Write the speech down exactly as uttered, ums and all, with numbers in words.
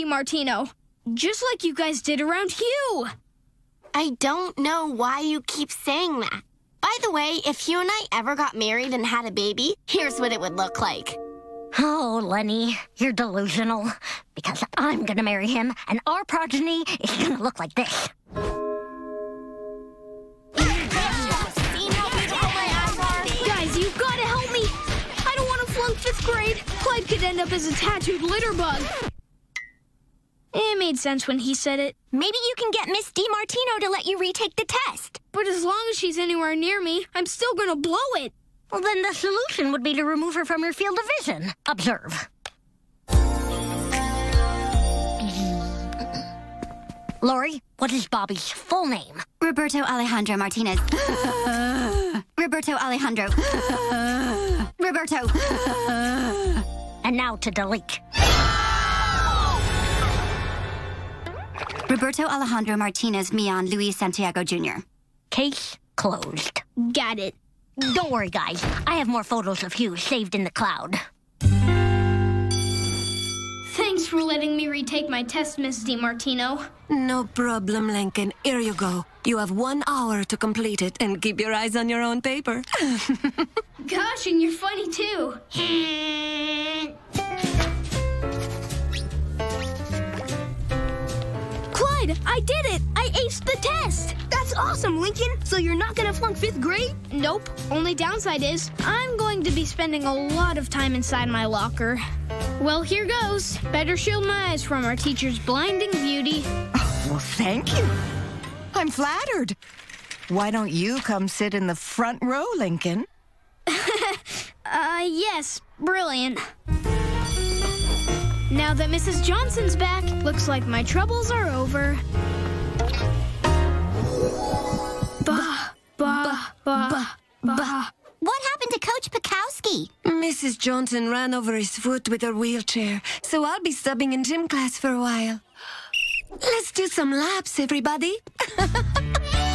DiMartino. Just like you guys did around Hugh. I don't know why you keep saying that. By the way, if Hugh and I ever got married and had a baby, here's what it would look like. Oh, Lenny, you're delusional. Because I'm gonna marry him, and our progeny is gonna look like this. Guys, you gotta help me. I don't want to flunk fifth grade. Clyde could end up as a tattooed litter bug. It made sense when he said it. Maybe you can get Miss DiMartino to let you retake the test. But as long as she's anywhere near me, I'm still gonna blow it. Well, then the solution would be to remove her from your field of vision. Observe. Lori, what is Bobby's full name? Roberto Alejandro Martinez. Roberto Alejandro. Roberto. And now to delete. Roberto Alejandro Martinez Mian Luis Santiago Junior Case closed. Got it. Don't worry, guys. I have more photos of Hugh saved in the cloud. Thanks for letting me retake my test, Miss DiMartino. No problem, Lincoln. Here you go. You have one hour to complete it and keep your eyes on your own paper. Gosh, and you're funny, too. Clyde, I did it! I aced the test! That's awesome, Lincoln! So you're not gonna flunk fifth grade? Nope. Only downside is, I'm going to be spending a lot of time inside my locker. Well, here goes. Better shield my eyes from our teacher's blinding beauty. Oh, well, thank you. I'm flattered. Why don't you come sit in the front row, Lincoln? uh, yes. Brilliant. Now that Missus Johnson's back, looks like my troubles are over. Bah, bah, bah, bah. What happened to Coach Pekowski? Missus Johnson ran over his foot with her wheelchair, so I'll be subbing in gym class for a while. Let's do some laps, everybody.